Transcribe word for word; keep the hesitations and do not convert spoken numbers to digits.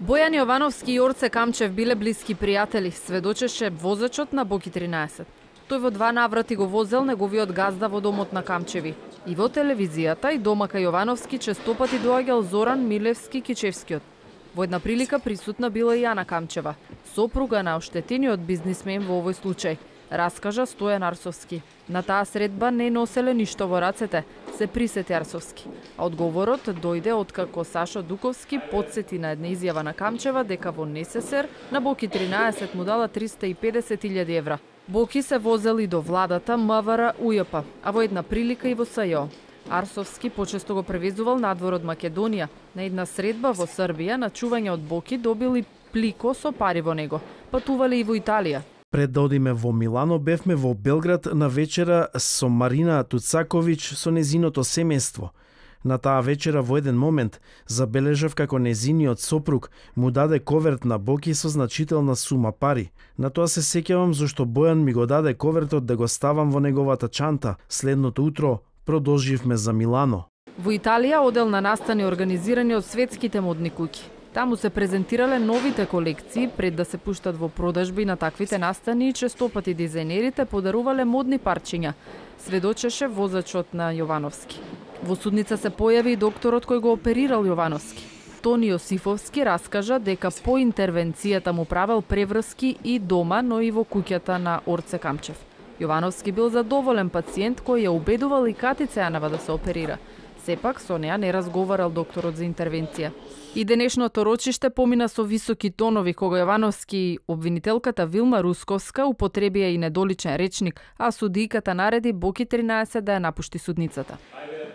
Бојан Јовановски и Орце Камчев биле блиски пријатели, сведочеше возачот на Боки тринаесет. Тој во два наврати го возел неговиот газда во домот на Камчеви. И во телевизијата и дома кај Јовановски честопати доаѓал Зоран Милевски Кичевскиот. Во една прилика присутна била и Ана Камчева, сопруга на оштетениот бизнисмен во овој случај, раскажа Стојан Арсовски. На таа средба не носеле ништо во рацете, се присети Арсовски. А одговорот дојде откако Сашо Дуковски подсети на една изјава на Камчева дека во НССР на Боки тринаесет му дала триста и педесет илјади евра. Боки се возели до владата МВР УЈП, а во една прилика и во СЈО. Арсовски почесто го превезувал надвор од Македонија. На една средба во Србија на чување од Боки добили плико со пари во него. Патувале и во Италија. Пред да одиме во Милано, бевме во Белград на вечера со Марина Туцаковиќ со незиното семејство. На таа вечера во еден момент забележав како незиниот сопруг му даде коверт на Боки со значителна сума пари. На тоа се сеќавам зашто Бојан ми го даде ковертот да го ставам во неговата чанта. Следното утро продолживме за Милано. Во Италија одел на настани организирани од светските модни куќи. Таму се презентирале новите колекции пред да се пуштат во продажби на таквите настани и честопати дизајнерите подарувале модни парчиња, сведочеше возачот на Јовановски. Во судница се појави и докторот кој го оперирал Јовановски. Тони Јосифовски раскажа дека по интервенцијата му правел преврски и дома, но и во куќата на Орце Камчев. Јовановски бил задоволен пациент кој ја убедувал и Катица Јанева да се оперира. Сепак со неа не разговарал докторот за интервенција. И денешното рочиште помина со високи тонови кога Јовановски и обвинителката Вилма Русковска употребија и недоличен речник, а судијката нареди Боки тринаесет да ја напушти судницата.